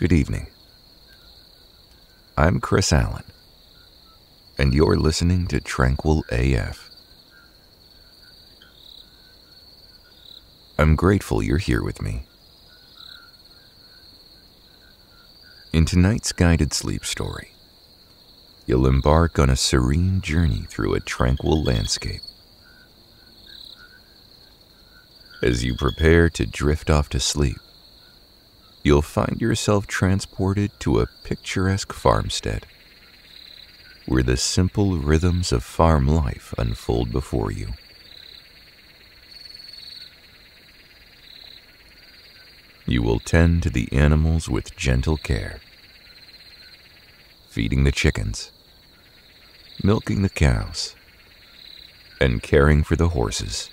Good evening. I'm Chris Allen, and you're listening to Tranquil AF. I'm grateful you're here with me. In tonight's guided sleep story, you'll embark on a serene journey through a tranquil landscape. As you prepare to drift off to sleep, you'll find yourself transported to a picturesque farmstead, where the simple rhythms of farm life unfold before you. You will tend to the animals with gentle care, feeding the chickens, milking the cows, and caring for the horses.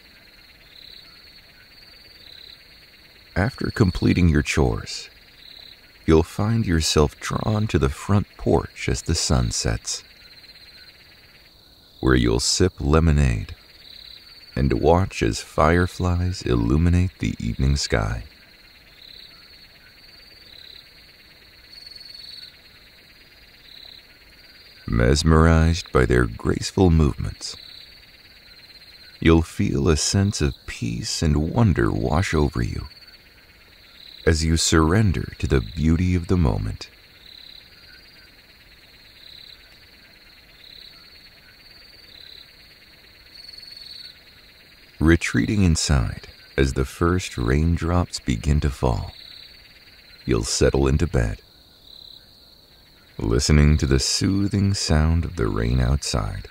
After completing your chores, you'll find yourself drawn to the front porch as the sun sets, where you'll sip lemonade and watch as fireflies illuminate the evening sky. Mesmerized by their graceful movements, you'll feel a sense of peace and wonder wash over you as you surrender to the beauty of the moment. Retreating inside as the first raindrops begin to fall, you'll settle into bed, listening to the soothing sound of the rain outside.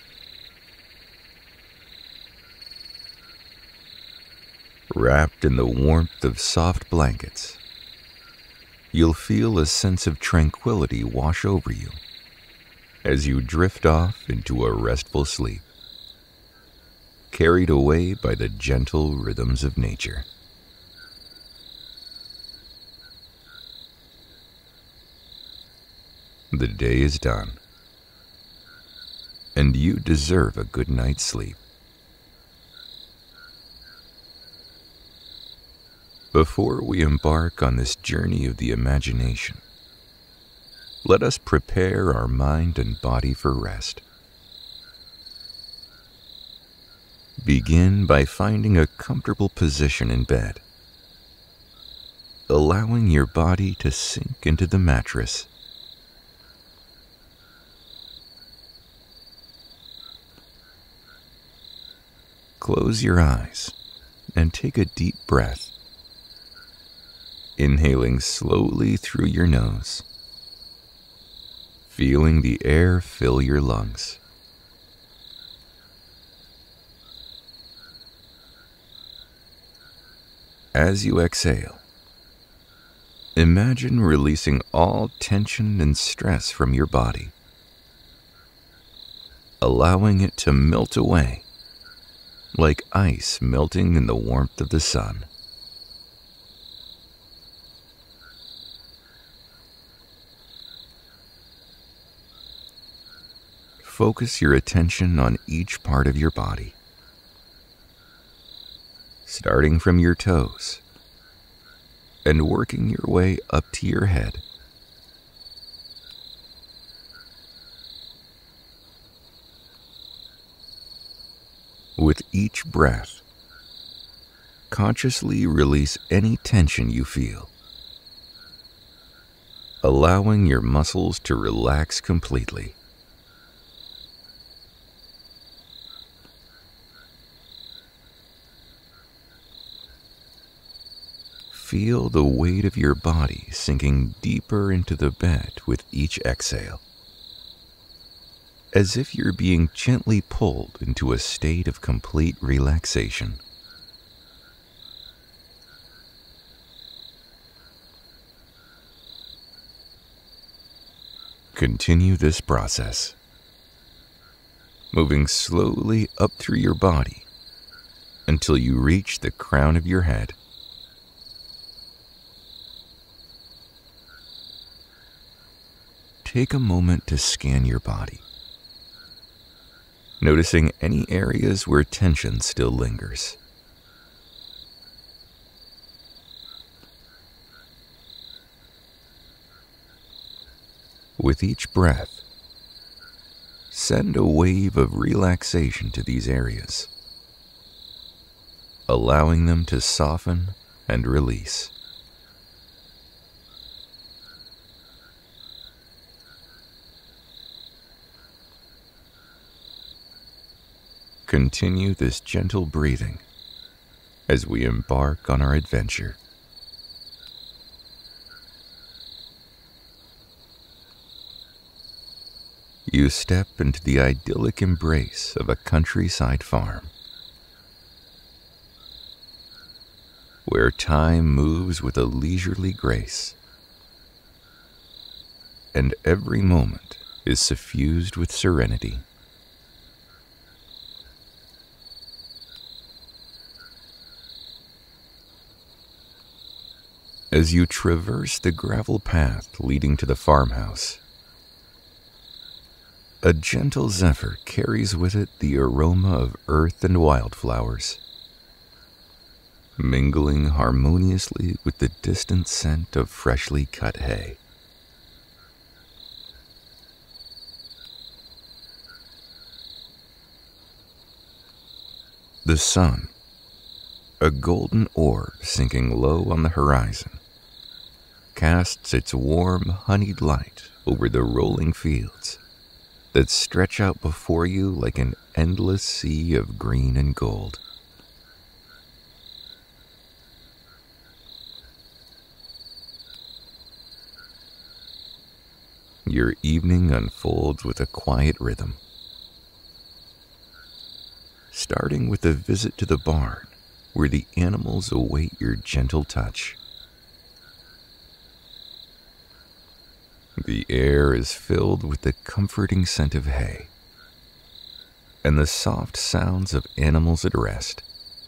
Wrapped in the warmth of soft blankets, you'll feel a sense of tranquility wash over you as you drift off into a restful sleep, carried away by the gentle rhythms of nature. The day is done, and you deserve a good night's sleep. Before we embark on this journey of the imagination, let us prepare our mind and body for rest. Begin by finding a comfortable position in bed, allowing your body to sink into the mattress. Close your eyes and take a deep breath, inhaling slowly through your nose, feeling the air fill your lungs. As you exhale, imagine releasing all tension and stress from your body, allowing it to melt away like ice melting in the warmth of the sun. Focus your attention on each part of your body, starting from your toes and working your way up to your head. With each breath, consciously release any tension you feel, allowing your muscles to relax completely. Feel the weight of your body sinking deeper into the bed with each exhale, as if you're being gently pulled into a state of complete relaxation. Continue this process, moving slowly up through your body until you reach the crown of your head. Take a moment to scan your body, noticing any areas where tension still lingers. With each breath, send a wave of relaxation to these areas, allowing them to soften and release. Continue this gentle breathing as we embark on our adventure. You step into the idyllic embrace of a countryside farm, where time moves with a leisurely grace, and every moment is suffused with serenity. As you traverse the gravel path leading to the farmhouse, a gentle zephyr carries with it the aroma of earth and wildflowers, mingling harmoniously with the distant scent of freshly cut hay. The sun, a golden orb sinking low on the horizon, casts its warm, honeyed light over the rolling fields that stretch out before you like an endless sea of green and gold. Your evening unfolds with a quiet rhythm, starting with a visit to the barn where the animals await your gentle touch. The air is filled with the comforting scent of hay and the soft sounds of animals at rest.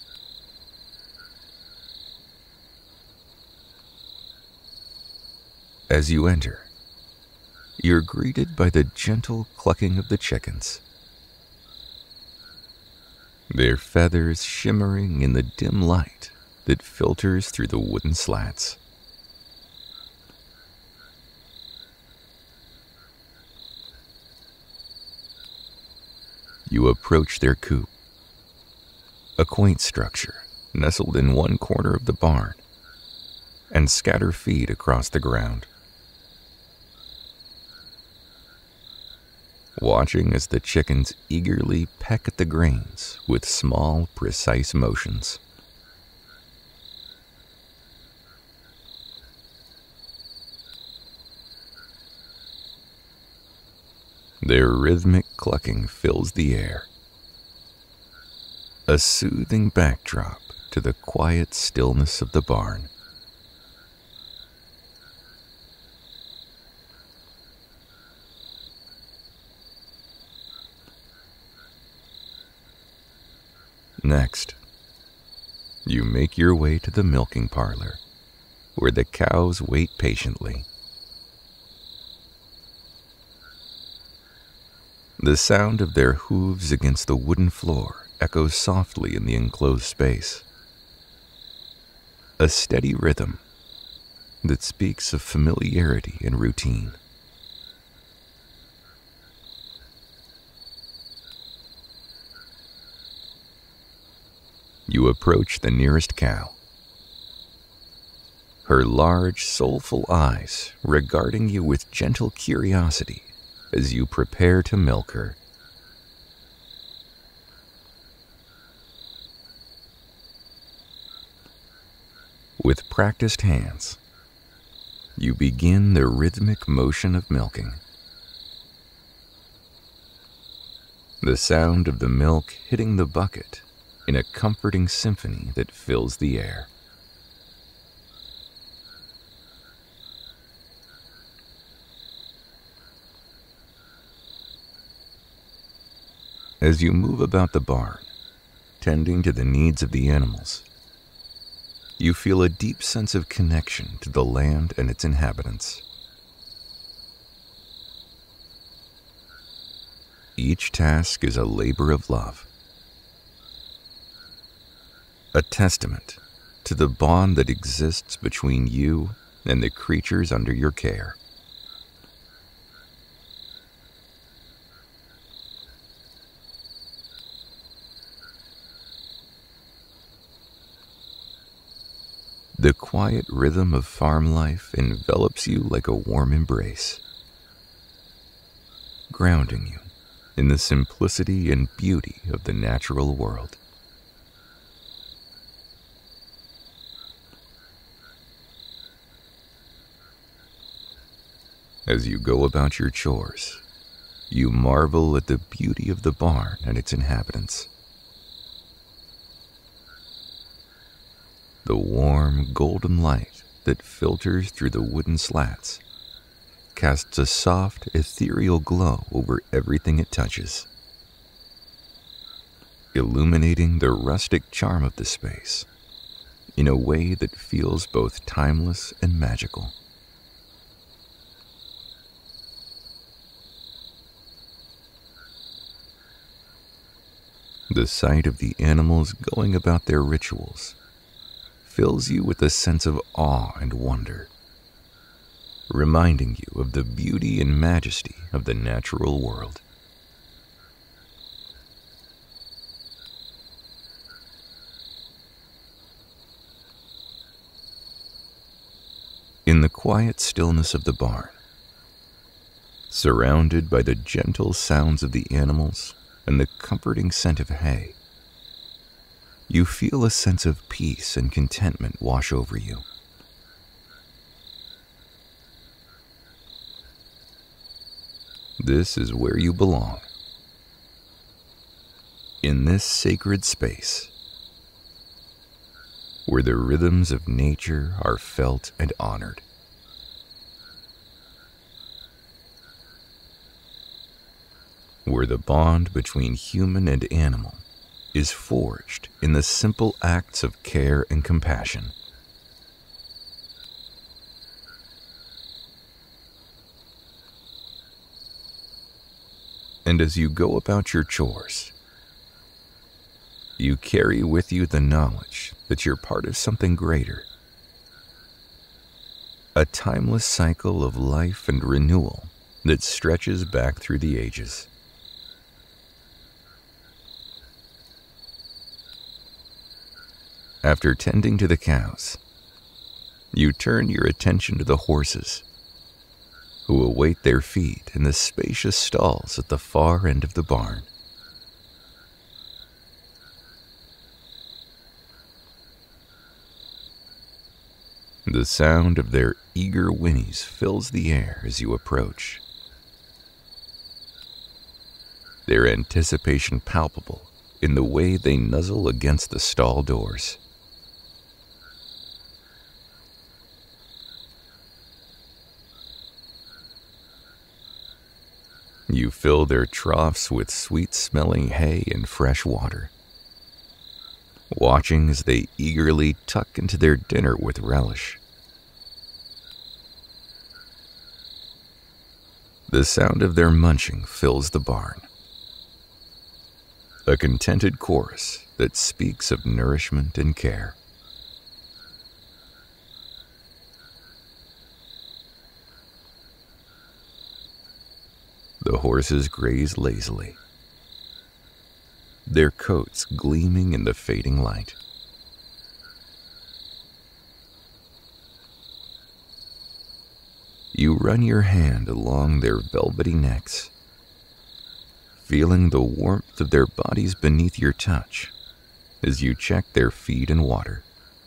As you enter, you're greeted by the gentle clucking of the chickens, their feathers shimmering in the dim light that filters through the wooden slats. You approach their coop, a quaint structure nestled in one corner of the barn, and scatter feed across the ground. Watching as the chickens eagerly peck at the grains with small, precise motions. Their rhythmic clucking fills the air, a soothing backdrop to the quiet stillness of the barn. Next, you make your way to the milking parlor, where the cows wait patiently. The sound of their hooves against the wooden floor echoes softly in the enclosed space, a steady rhythm that speaks of familiarity and routine. You approach the nearest cow, her large, soulful eyes regarding you with gentle curiosity as you prepare to milk her. With practiced hands, you begin the rhythmic motion of milking. The sound of the milk hitting the bucket, 'in a comforting symphony that fills the air. As you move about the barn, tending to the needs of the animals, you feel a deep sense of connection to the land and its inhabitants. Each task is a labor of love, a testament to the bond that exists between you and the creatures under your care. The quiet rhythm of farm life envelops you like a warm embrace, grounding you in the simplicity and beauty of the natural world. As you go about your chores, you marvel at the beauty of the barn and its inhabitants. The warm, golden light that filters through the wooden slats casts a soft, ethereal glow over everything it touches, illuminating the rustic charm of the space in a way that feels both timeless and magical. The sight of the animals going about their rituals fills you with a sense of awe and wonder, reminding you of the beauty and majesty of the natural world. In the quiet stillness of the barn, surrounded by the gentle sounds of the animals and the comforting scent of hay, you feel a sense of peace and contentment wash over you. This is where you belong. In this sacred space, where the rhythms of nature are felt and honored. Where the bond between human and animal is forged in the simple acts of care and compassion. And as you go about your chores, you carry with you the knowledge that you're part of something greater, a timeless cycle of life and renewal that stretches back through the ages. After tending to the cows, you turn your attention to the horses, who await their feed in the spacious stalls at the far end of the barn. The sound of their eager whinnies fills the air as you approach, their anticipation palpable in the way they nuzzle against the stall doors. You fill their troughs with sweet-smelling hay and fresh water, watching as they eagerly tuck into their dinner with relish. The sound of their munching fills the barn, a contented chorus that speaks of nourishment and care. The horses graze lazily, their coats gleaming in the fading light. You run your hand along their velvety necks, feeling the warmth of their bodies beneath your touch as you check their feed and water.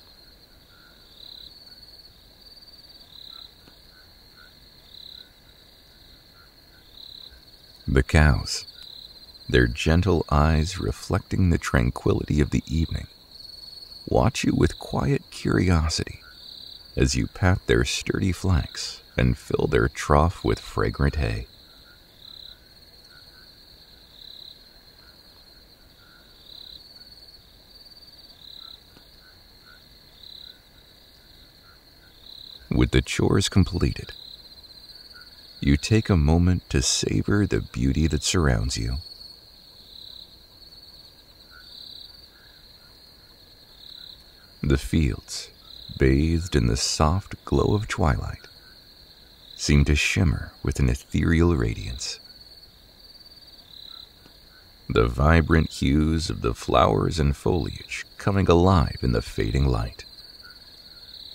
The cows, their gentle eyes reflecting the tranquility of the evening, watch you with quiet curiosity as you pat their sturdy flanks and fill their trough with fragrant hay. With the chores completed, you take a moment to savor the beauty that surrounds you. The fields, bathed in the soft glow of twilight, seem to shimmer with an ethereal radiance. The vibrant hues of the flowers and foliage coming alive in the fading light.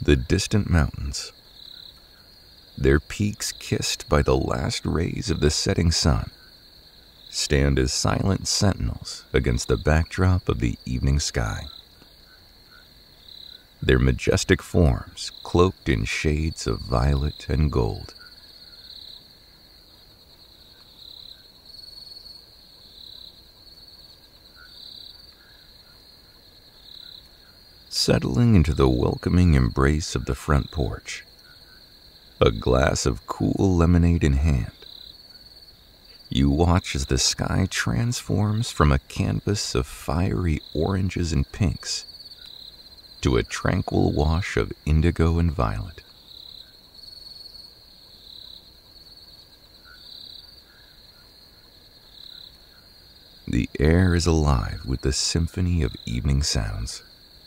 The distant mountains, their peaks kissed by the last rays of the setting sun, stand as silent sentinels against the backdrop of the evening sky. Their majestic forms cloaked in shades of violet and gold. Settling into the welcoming embrace of the front porch, a glass of cool lemonade in hand, you watch as the sky transforms from a canvas of fiery oranges and pinks to a tranquil wash of indigo and violet. The air is alive with the symphony of evening sounds.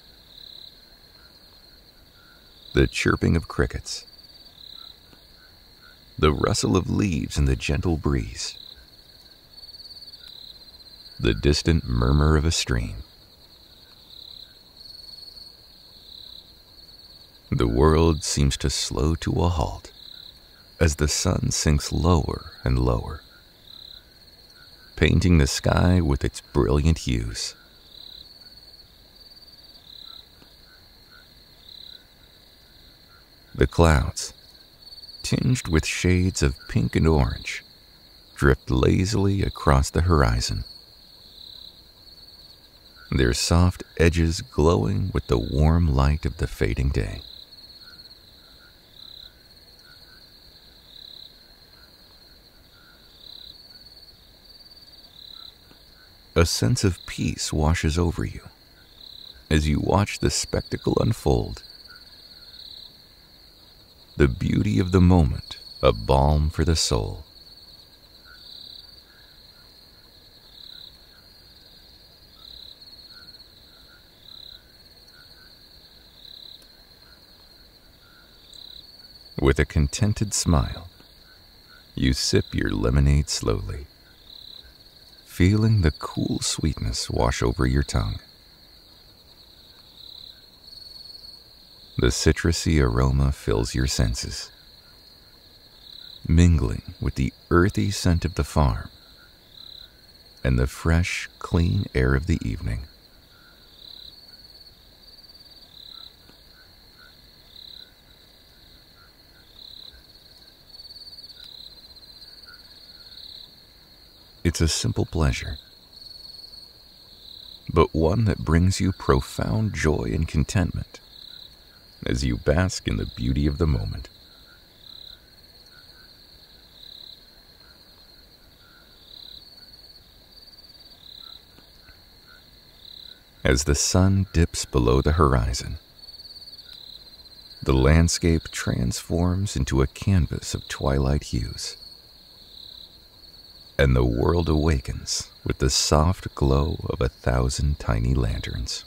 The chirping of crickets, the rustle of leaves in the gentle breeze, the distant murmur of a stream. The world seems to slow to a halt as the sun sinks lower and lower, painting the sky with its brilliant hues. The clouds, tinged with shades of pink and orange, drift lazily across the horizon, their soft edges glowing with the warm light of the fading day. A sense of peace washes over you as you watch the spectacle unfold. The beauty of the moment, a balm for the soul. With a contented smile, you sip your lemonade slowly, feeling the cool sweetness wash over your tongue. The citrusy aroma fills your senses, mingling with the earthy scent of the farm and the fresh, clean air of the evening. It's a simple pleasure, but one that brings you profound joy and contentment as you bask in the beauty of the moment. As the sun dips below the horizon, the landscape transforms into a canvas of twilight hues, and the world awakens with the soft glow of 1,000 tiny lanterns.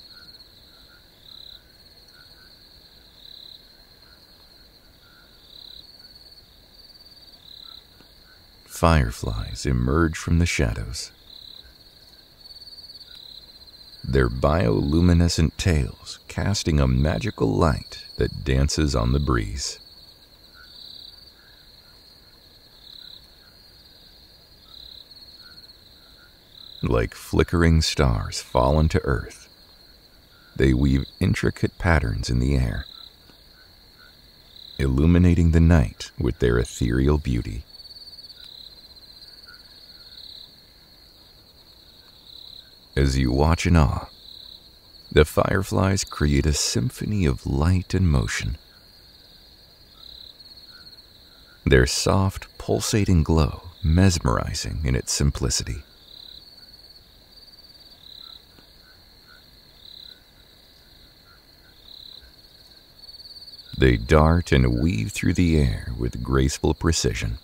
Fireflies emerge from the shadows, their bioluminescent tails casting a magical light that dances on the breeze. Like flickering stars fallen to earth, they weave intricate patterns in the air, illuminating the night with their ethereal beauty. As you watch in awe, the fireflies create a symphony of light and motion. Their soft, pulsating glow mesmerizing in its simplicity. They dart and weave through the air with graceful precision,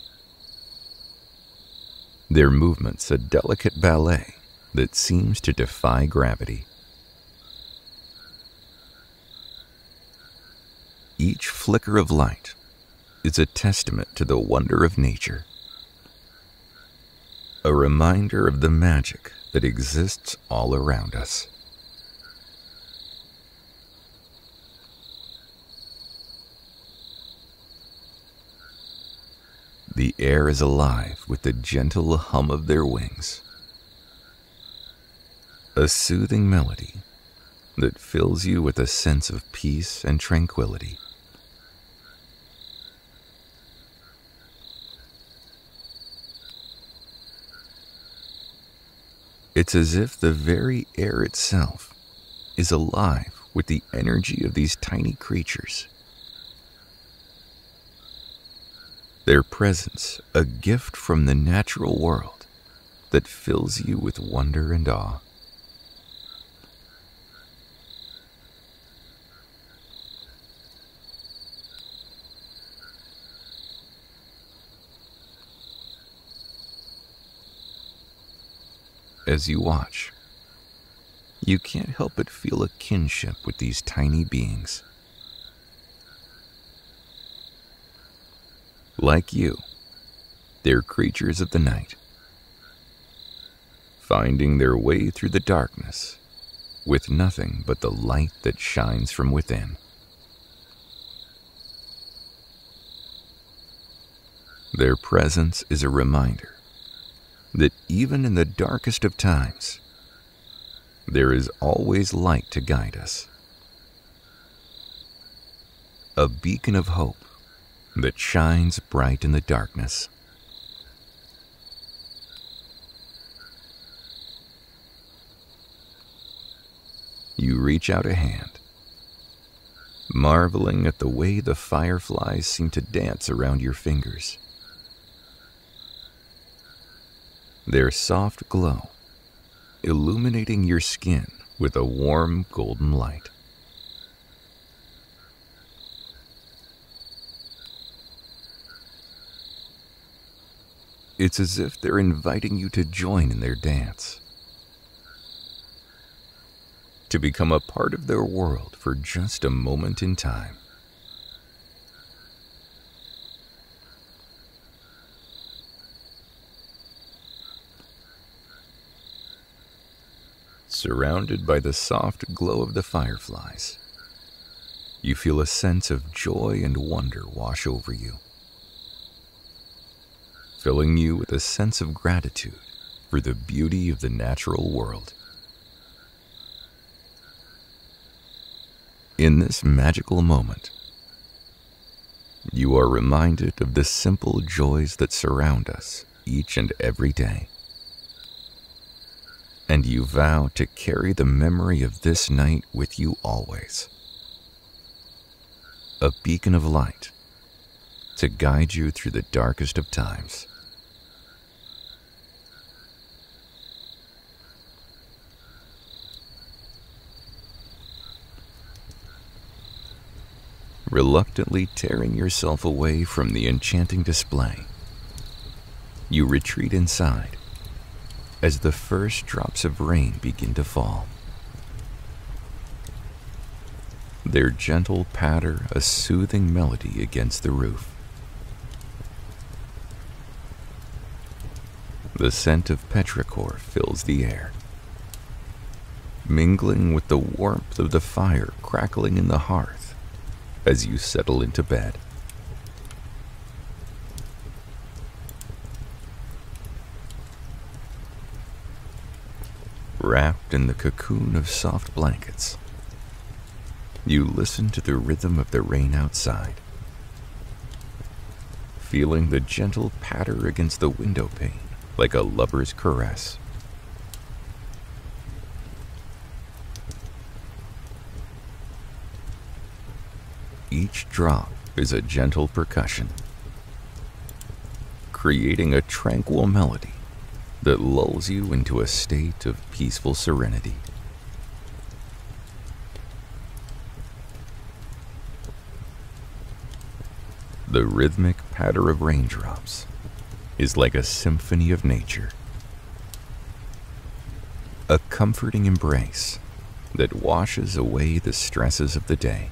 their movements a delicate ballet that seems to defy gravity. Each flicker of light is a testament to the wonder of nature, a reminder of the magic that exists all around us. The air is alive with the gentle hum of their wings, a soothing melody that fills you with a sense of peace and tranquility. It's as if the very air itself is alive with the energy of these tiny creatures. Their presence a gift from the natural world that fills you with wonder and awe. As you watch, you can't help but feel a kinship with these tiny beings. Like you, they're creatures of the night, finding their way through the darkness with nothing but the light that shines from within. Their presence is a reminder that even in the darkest of times, there is always light to guide us. A beacon of hope that shines bright in the darkness. You reach out a hand, marveling at the way the fireflies seem to dance around your fingers. Their soft glow illuminating your skin with a warm golden light. It's as if they're inviting you to join in their dance, to become a part of their world for just a moment in time. Surrounded by the soft glow of the fireflies, you feel a sense of joy and wonder wash over you, filling you with a sense of gratitude for the beauty of the natural world. In this magical moment, you are reminded of the simple joys that surround us each and every day. And you vow to carry the memory of this night with you always. A beacon of light to guide you through the darkest of times. Reluctantly tearing yourself away from the enchanting display, you retreat inside as the first drops of rain begin to fall. Their gentle patter a soothing melody against the roof. The scent of petrichor fills the air, mingling with the warmth of the fire crackling in the hearth as you settle into bed. Wrapped in the cocoon of soft blankets, you listen to the rhythm of the rain outside, feeling the gentle patter against the window pane like a lover's caress. Each drop is a gentle percussion, creating a tranquil melody that lulls you into a state of peaceful serenity. The rhythmic patter of raindrops is like a symphony of nature, a comforting embrace that washes away the stresses of the day.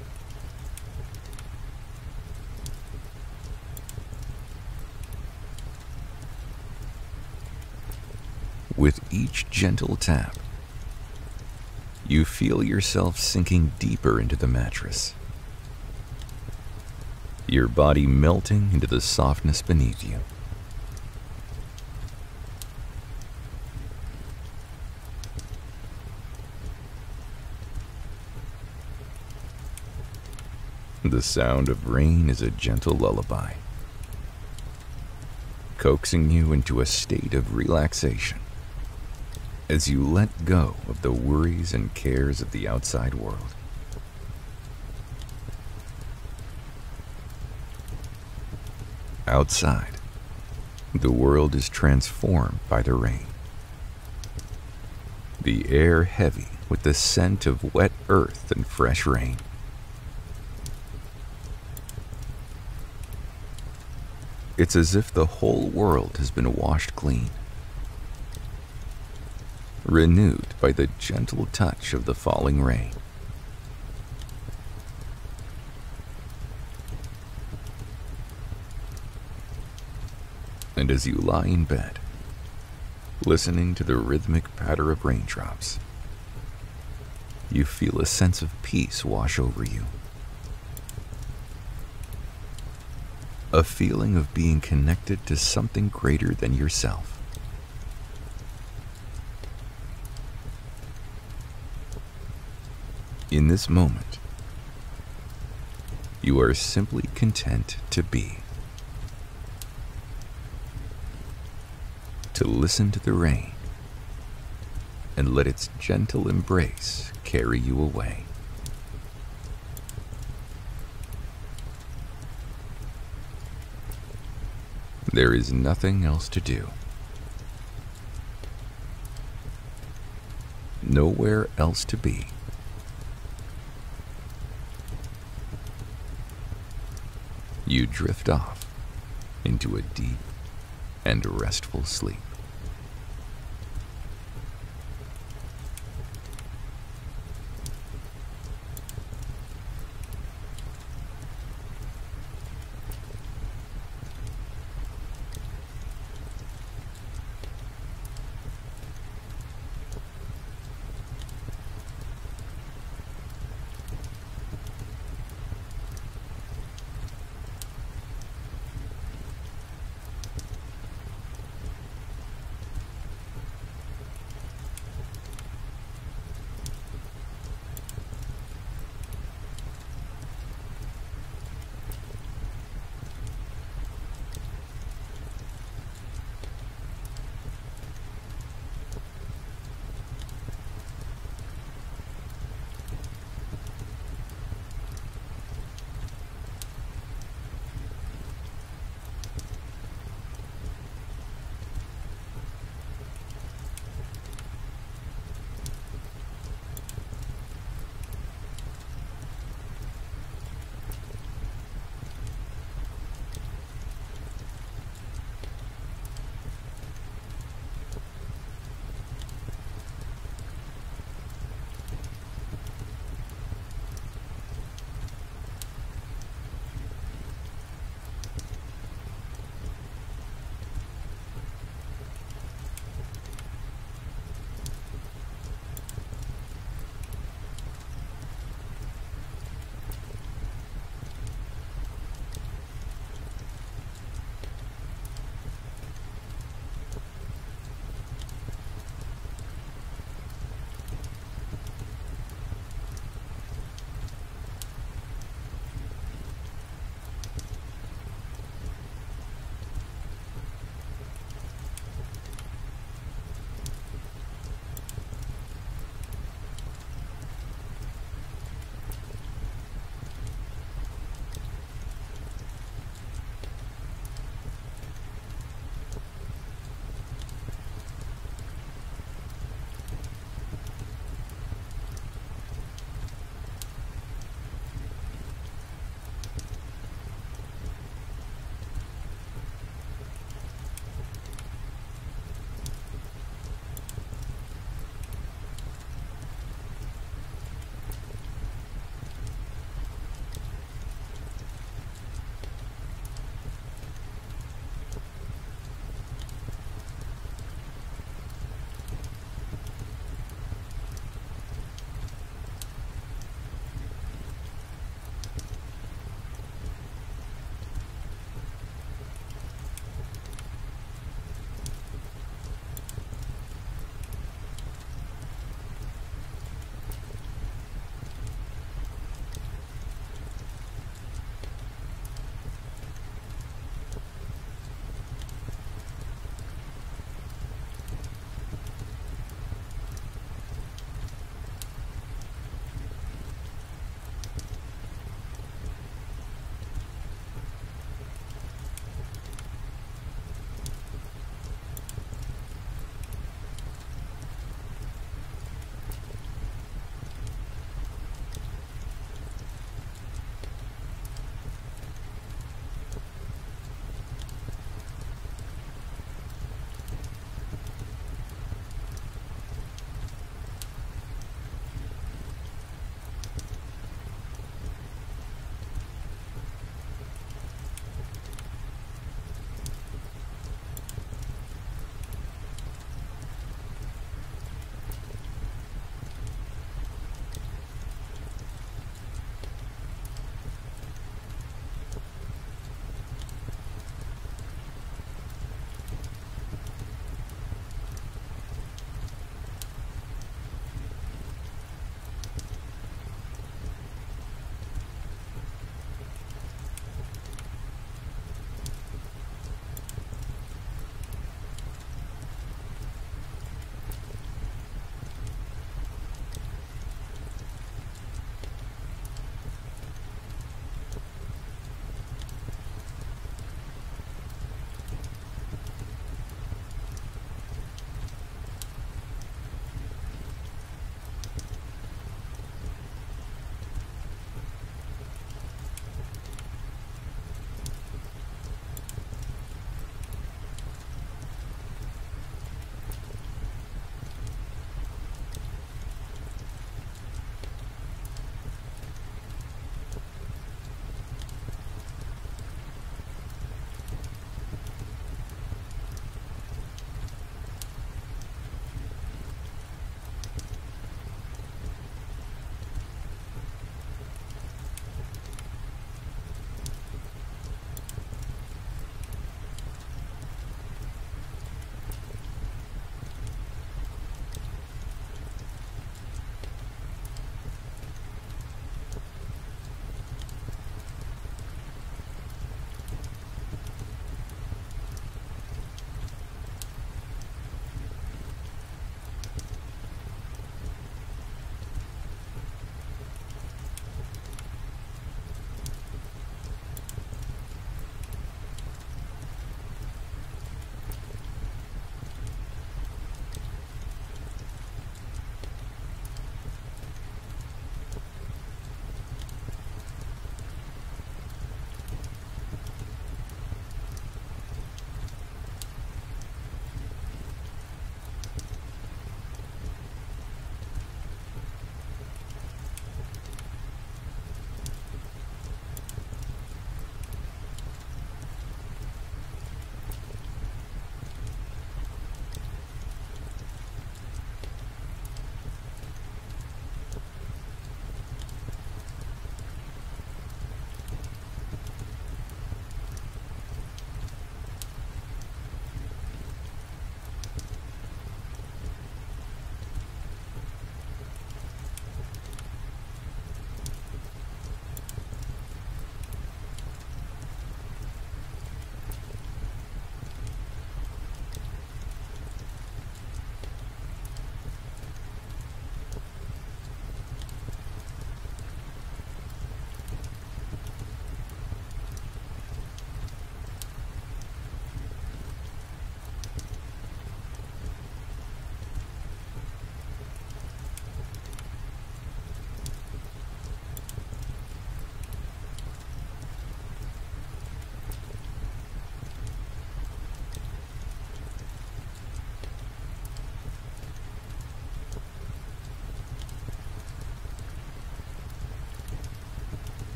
With each gentle tap, you feel yourself sinking deeper into the mattress. your body melting into the softness beneath you. The sound of rain is a gentle lullaby, coaxing you into a state of relaxation as you let go of the worries and cares of the outside world. Outside, the world is transformed by the rain. The air heavy with the scent of wet earth and fresh rain. It's as if the whole world has been washed clean, renewed by the gentle touch of the falling rain. And as you lie in bed, listening to the rhythmic patter of raindrops, you feel a sense of peace wash over you. A feeling of being connected to something greater than yourself. In this moment, you are simply content to be. To listen to the rain and let its gentle embrace carry you away. There is nothing else to do. Nowhere else to be. You drift off into a deep and restful sleep.